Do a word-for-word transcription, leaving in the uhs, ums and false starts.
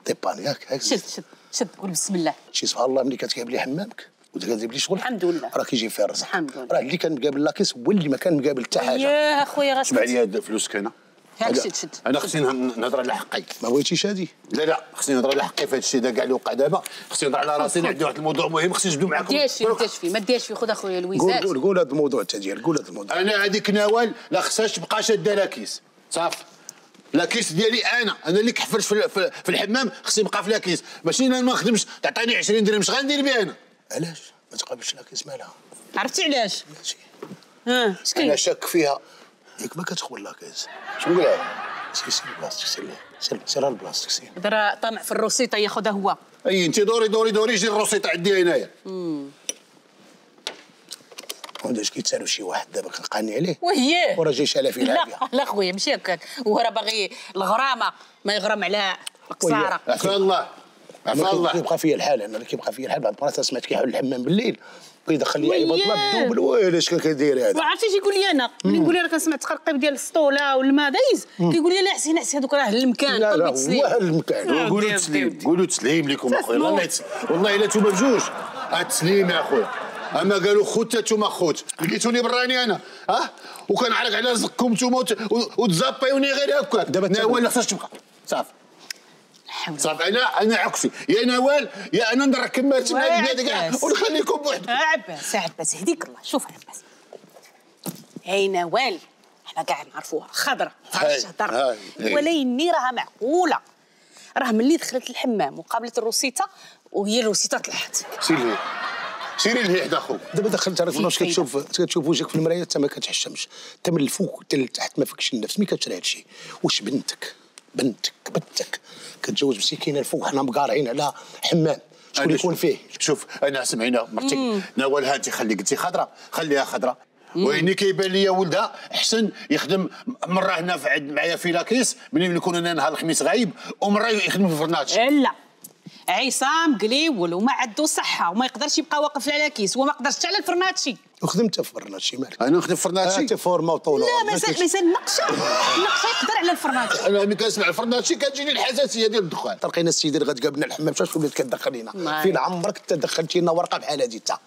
ديباني هاك هاك شد شد شد قول بسم الله. شي سبحان الله ملي كتجيب لي حمامك وتجيب لي شغل الحمد لله راه كيجي فيها الرزق. الحمد لله. راه اللي كان مقابل لاكيس هو اللي ما كان مقابل حتى حاجه. ياه اخويا غاسمع اسمع لي هاد الفلوس كاينه. هاك شد شد. انا خصني نهضر على حقي. ما بغيتيش هادي؟ لا لا خصني نهضر على حقي في هاد الشيء دا كاع اللي وقع دابا. خصني نهضر على راسي. عندي واحد الموضوع مهم خصني نجبدو معاكم. ما ديرش فيه ما ديرش فيه ما ديرش فيه. خذ اخويا قول الويزات. قول قول هذا الموضوع انت ديال قول هذا الموضوع. انا هذيك نوال لا خصهاش تبقى شاده لاكيس صافي. لاكيس ديالي انا انا اللي كحفرت في, في, في الحمام خصني نبقى في لاكيس ماشي انا ما نخدمش. تعطيني عشرين درهم اش غندير بها انا؟ علاش ما تقابلش لاكيس مالها؟ عرفتي علاش؟ ماشي ها اش كاين؟ انا شاك فيها ياك ما كتقول لاكيس. شنو نقول لها؟ سير سير بلاصتك سير سير سير لبلاصتك سير. راه طامع في الروسيطه ياخذها هو. اي انت دوري دوري دوري جي الروسيطه عندي هنايا. وعنداش كيتسالوا شي واحد دابا كنقاني عليه وهي وراه جاي شالا في لا لا خويا ماشي هكاك. هو راه باغي الغرامه ما يغرم على القصاره. عفا الله عفا الله. كيبقى فيا الحال انا كيبقى فيا الحال بعض المرات سمعت كيحل الحمام بالليل ويدخل لي عيبه الله بدوبل. ويلي اش كدير هذا؟ وعرفتي اش يقول لي انا؟ ملي نقول لي راه كنسمع التقرقيب ديال السطوله والماء دايز كيقول لي لا حسين حسين هذوك راه المكان. لا لا قلبي هو المكان. قولوا تسليم قولوا تسليم لكم اخويا. والله والله الا نتوما بجوج التسليم يا اخويا. اما قالوا خوت نتوما خوت لقيتوني براني انا ها وكنعرق على رزقكم نتوما وتزابيوني غير هكاك. دابا نوال خصهاش تبقى صافي صافي. انا انا عكسي يا نوال يا انا نركب مرتبه هذه كاع ونخليكم بوحدكم. عباس عباس يهديك الله. شوف عباس هاي نوال حنا كاع نعرفوها خضره فاش تهضر ولكن راها معقوله. راه ملي دخلت الحمام وقابلت الروسيطه وهي الروسيطه طلعت. سيري سيري لهي حدا خوك. دابا دخلت عرفت واش كتشوف كتشوف وجهك في المرايه حتى ما كتحشمش حتى من الفوق حتى لتحت ما فيكش النفس. ملي كتشري هادشي واش بنتك بنتك بنتك كتجوز مسكينه الفوق حنا مقارعين على حمام شكون يكون فيه؟ شوف انا سمعينا مرتك نوال هانتي خلي قلتي خضره خليها خضره. ويني كيبان ليا ولدها احسن يخدم مره هنا في عند معايا في لاكيس ملي نكون انا نهار الخميس غايب ومره يخدم في الفرناج. لا عصام قليول وما عنده صحه وما يقدرش يبقى واقف على كيس وما قدرش حتى على الفرناتشي. وخدمت في برناتشي مالك؟ انا نخدم في فرناتشي. انت فورما وطولو. لا مازال مازال نقشه نقشه يقدر على الفرناتشي. انا ملي كنسمع الفرناتشي كتجيني الحساسيه ديال الدخان. تلقينا السيد اللي غتقابلنا الحمام شاش ولات كتدخلينا؟ فين عمرك انت دخلتي لنا ورقه بحال هذه انت؟